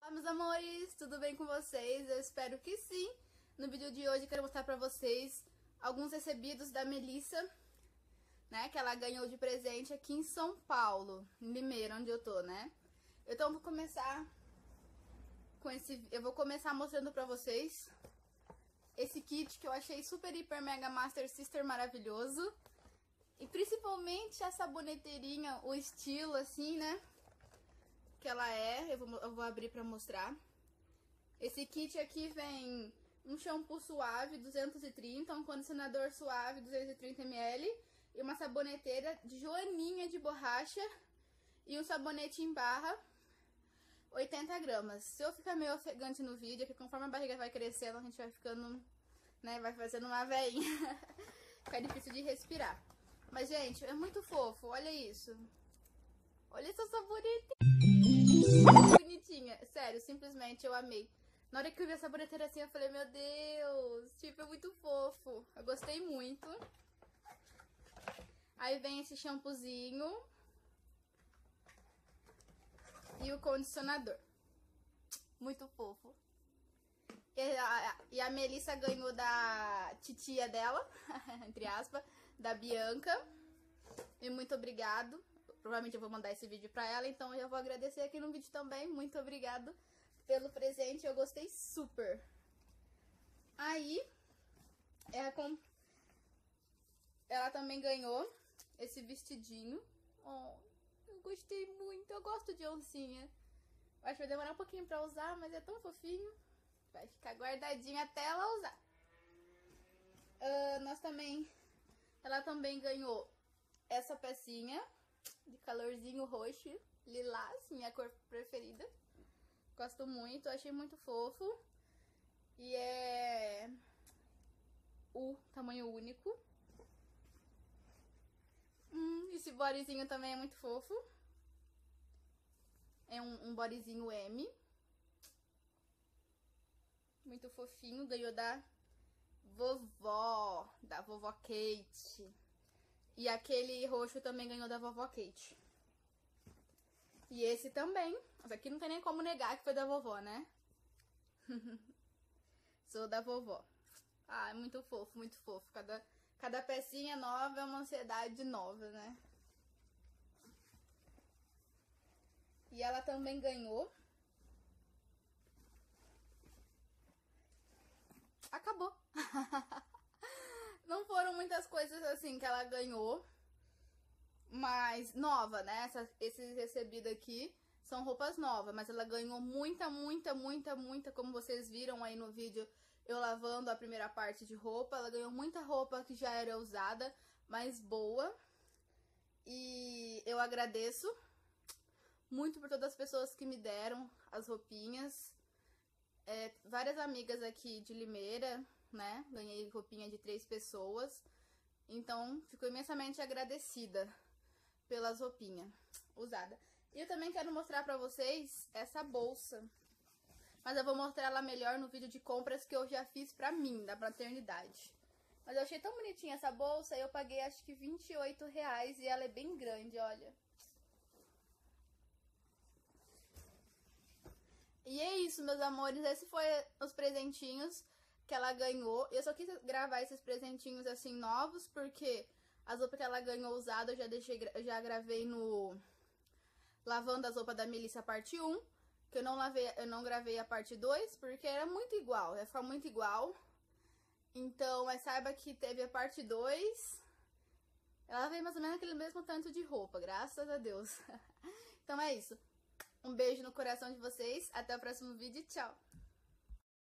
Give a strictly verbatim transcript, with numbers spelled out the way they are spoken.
Olá, meus amores, tudo bem com vocês? Eu espero que sim. No vídeo de hoje eu quero mostrar pra vocês alguns recebidos da Melissa, né, que ela ganhou de presente aqui em São Paulo, em Limeira, onde eu tô, né? Então eu vou começar com esse, eu vou começar mostrando pra vocês esse kit que eu achei super, hiper, mega, master, sister maravilhoso. E principalmente a saboneteirinha, o estilo assim, né, que ela é. Eu vou, eu vou abrir pra mostrar. Esse kit aqui vem um shampoo suave, duzentos e trinta, um condicionador suave, duzentos e trinta mililitros, e uma saboneteira de joaninha de borracha, e um sabonete em barra, oitenta gramas. Se eu ficar meio ofegante no vídeo, é que conforme a barriga vai crescendo, a gente vai ficando, né, vai fazendo uma veinha. Fica difícil de respirar. Mas, gente, é muito fofo, olha isso. Olha essa saboneteira. Bonitinha, sério, simplesmente eu amei. Na hora que eu vi a saboneteira assim, eu falei, meu Deus, tipo, é muito fofo. Eu gostei muito. Aí vem esse shampoozinho e o condicionador. Muito fofo. E a, e a Melissa ganhou da titia dela, entre aspas, da Bianca. E muito obrigado. Provavelmente eu vou mandar esse vídeo pra ela, então eu vou agradecer aqui no vídeo também. Muito obrigado pelo presente, eu gostei super. Aí, ela, com... ela também ganhou esse vestidinho. Oh, eu gostei muito, eu gosto de oncinha. Acho que vai demorar um pouquinho pra usar, mas é tão fofinho. Vai ficar guardadinho até ela usar. Uh, nós também... Ela também ganhou essa pecinha de calorzinho roxo, lilás, minha cor preferida. Gosto muito, achei muito fofo. E é o tamanho único. Hum, esse bodyzinho também é muito fofo. É um, um bodyzinho M. Muito fofinho, ganhou da vovó, da vovó Kate. E aquele roxo também ganhou da vovó Kate. E esse também. Esse aqui não tem nem como negar que foi da vovó, né? Sou da vovó. Ah, é muito fofo, muito fofo. Cada, cada pecinha nova é uma ansiedade nova, né? E ela também ganhou. Acabou. Não foram muitas coisas assim que ela ganhou, mas nova, né? Essa, esses recebidos aqui são roupas novas, mas ela ganhou muita, muita, muita, muita, como vocês viram aí no vídeo, eu lavando a primeira parte de roupa. Ela ganhou muita roupa que já era usada, mas boa. E eu agradeço muito por todas as pessoas que me deram as roupinhas. É, várias amigas aqui de Limeira, né? Ganhei roupinha de três pessoas. Então, fico imensamente agradecida pelas roupinhas usadas. E eu também quero mostrar pra vocês essa bolsa. Mas eu vou mostrar ela melhor no vídeo de compras que eu já fiz pra mim, da maternidade. Mas eu achei tão bonitinha essa bolsa, eu paguei acho que vinte e oito reais e ela é bem grande, olha. E é isso, meus amores, esses foram os presentinhos que ela ganhou. Eu só quis gravar esses presentinhos assim novos, porque as roupas que ela ganhou usada eu já deixei, eu já gravei no Lavando as roupas da Melissa parte um, que eu não lavei, eu não gravei a parte dois, porque era muito igual, ia ficar muito igual. Então, mas saiba que teve a parte dois. Ela veio mais ou menos aquele mesmo tanto de roupa, graças a Deus. Então é isso. Um beijo no coração de vocês, até o próximo vídeo, tchau!